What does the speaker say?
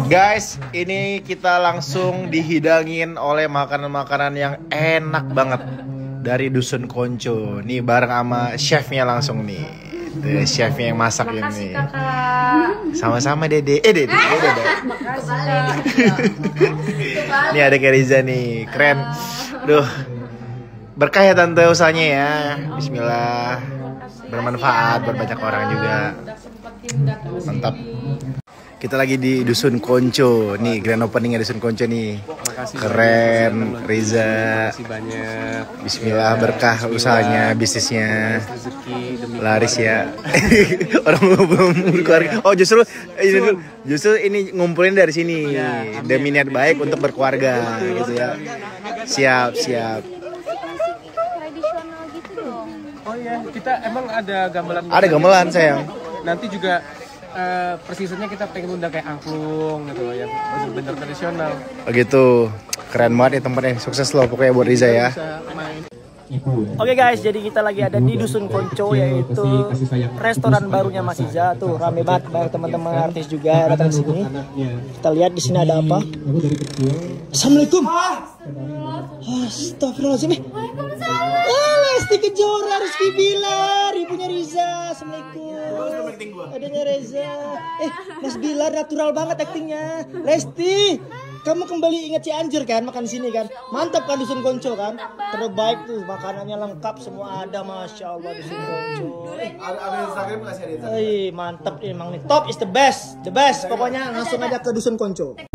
Guys, ini kita langsung dihidangin oleh makanan-makanan yang enak banget dari Dusun Konco. Nih bareng sama chefnya langsung nih. Tuh, chefnya yang masak ini. Sama-sama Dede. Dede. Ini ada Kak Riza nih, keren. Duh, berkah ya tante usahanya ya. Bismillah. Bermanfaat buat banyak orang juga. Mantap. Kita lagi di Dusun Konco. Nih grand openingnya Dusun Konco nih. Makasih keren banyak, Riza. Makasih banyak. Bismillah berkah usahanya, bisnisnya. Rezeki demi Laris ya. Orang belum berkeluarga. Oh justru ini ngumpulin dari sini. Demi niat baik untuk berkeluarga gitu ya. Siap. Tradisional gitu dong. Oh iya, kita emang ada gamelan. Ada gamelan sayang. Nanti juga persisnya kita pengen undang kayak angklung gitu loh, yang bener-bener tradisional. Begitu. Keren banget ya tempatnya. Sukses loh pokoknya buat Riza ya. Bisa main. Oke guys, jadi kita lagi ada di Dusun Konco, yaitu restoran barunya Mas Iza. Tuh rame banget, banyak teman-teman artis juga datang di sini. Kita lihat di sini ada apa? Assalamualaikum. Astagfirullahaladzim. Lesti Kejora, Rizky Bilar, ibunya Riza. Assalamualaikum. Adanya Reza. Mas Bilar natural banget aktingnya. Lesti, kamu kembali ingat Cianjur kan, makan di sini kan? Mantap kan Dusun Konco kan? Terbaik tuh, makanannya lengkap semua ada, masya Allah Dusun Konco. Ada Instagram nggak sih? Mantap emang nih, top is the best, pokoknya langsung aja ke Dusun Konco.